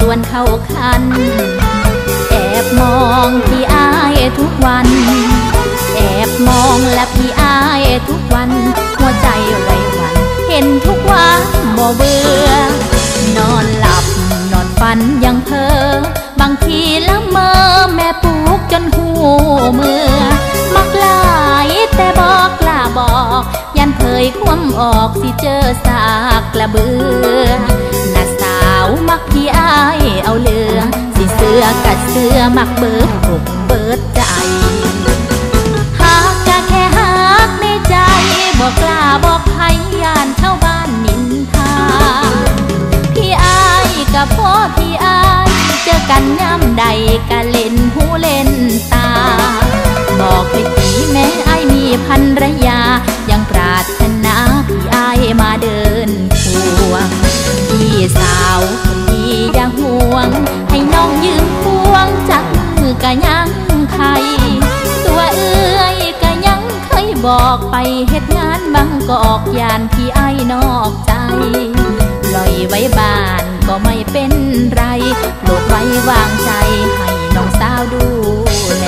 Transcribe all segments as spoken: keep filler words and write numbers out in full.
วนเข้าคันแอบมองพี่อายทุกวันแอบมองและพี่อายทุกวันหัวใจไว้วันเห็นทุกวันบ่เบื่อนอนหลับนอนฝันยังเพ้อบางทีละเมอแม่ปลุกจนหูเมื่อมักหลายแต่บอกกล้าบอกยันเผยความออกสิเจอสากกระเบือน่าสาวมักพี่อายเอาเลือสิเสือกัดเสือมักเบิดอกเบิดใจหากจะแค่หักในใจบอกกล้าบอกใครย่านชาวบ้านนินทาพี่อายกับพ่อพี่อายเจอกันย่ำใดกะเล่นหูเล่นตาบอกไปทีแม้อายมีภรรยายังปรารถนาพี่อายมาเดินควงพี่สาวคนดีอย่าห่วงให้น้องยืมพวงจักมือกะยังไข่ตัวเอื้อยกะยังเคยบอกไปเฮ็ดงานบางกอกยานพี่อายนอกใจปล่อยไว้บ้านก็ไม่เป็นไรโปรดไว้วางใจให้น้องสาวดูแล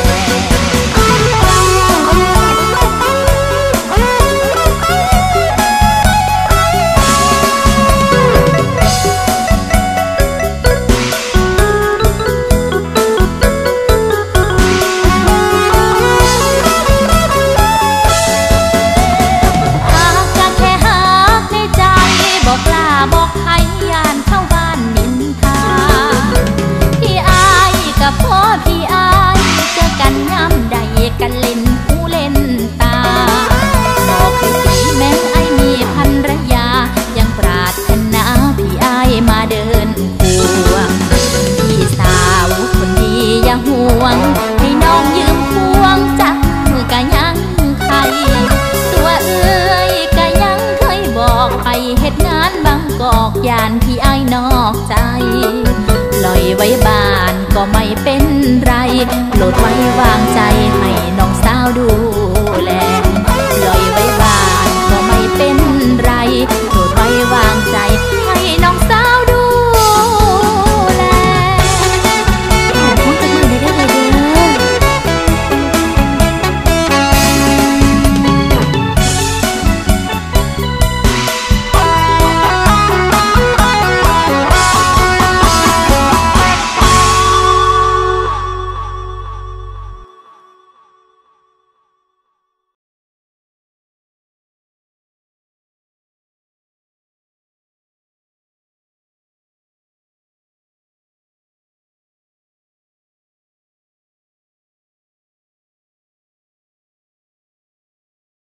พ่อพี่อายเจอกันย่ำใดกันเล่นหูเล่นตาบอกให้ทีแม้ไอมีภรรยายังปรารถนาพี่อายมาเดินควงพี่สาวคนดีอย่าห่วงให้น้องยืมพวงจักมือกะยังไข่ตัวเอ้ยกะยังเคยบอกไปเฮ็ดงานบางกอกยานพี่อายนอกใจปล่อยไว้บ้านก็ไม่เป็นไรโปรดไว้วางใจให้น้องสาวดูแล